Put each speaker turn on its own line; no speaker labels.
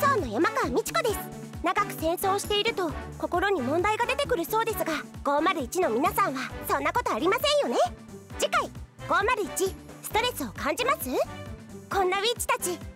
ーの山川美智子です。長く戦争をしていると心に問題が出てくるそうですが、501の皆さんはそんなことありませんよね。次回501、ストレスを感じます？こんなウィッチたち